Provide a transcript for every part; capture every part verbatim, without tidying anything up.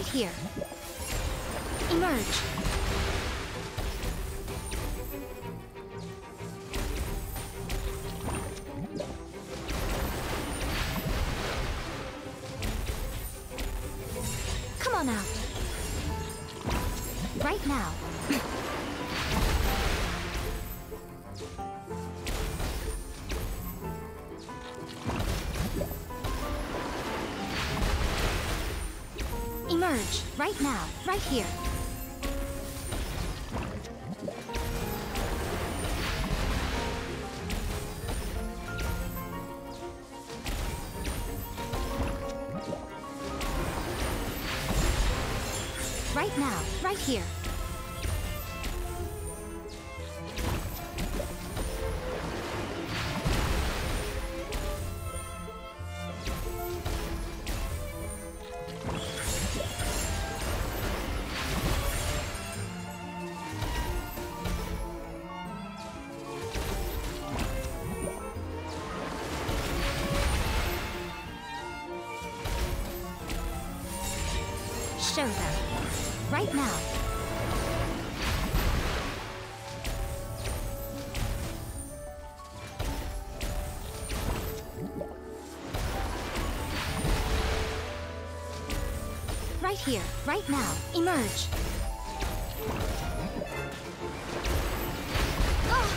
here. Emerge. Come on out. Right now. Emerge. Right now. Right here. Right now. Right here. Show them. Right now. Right here. Right now. Emerge. Oh!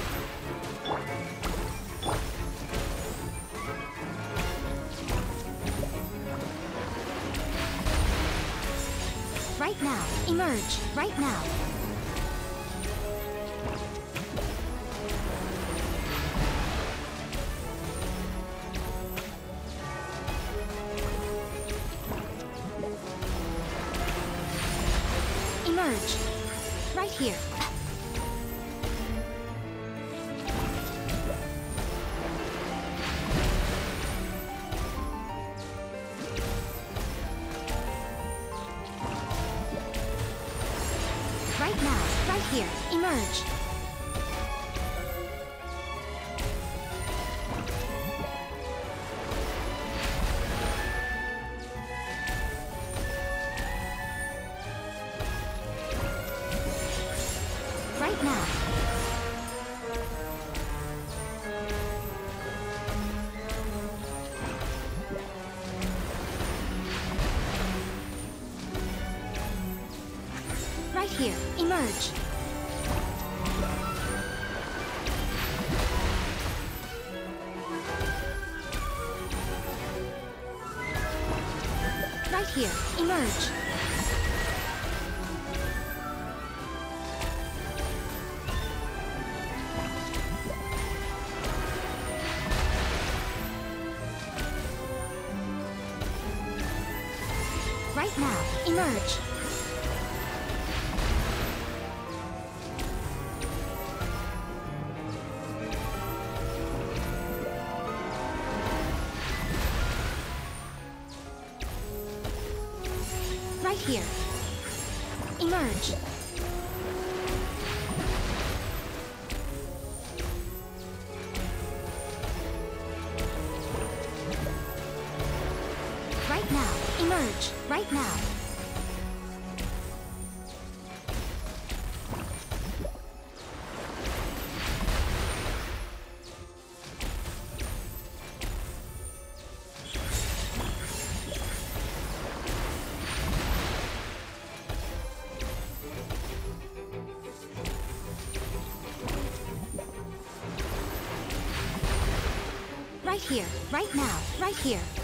Right now. Emerge. Right now. Emerge. Right here. Right now, right here, emerge. Right now. Right here, emerge. Right here, emerge. Right now, emerge. Right here. Emerge. Right now. Emerge. Right now. Right here, right now, right here.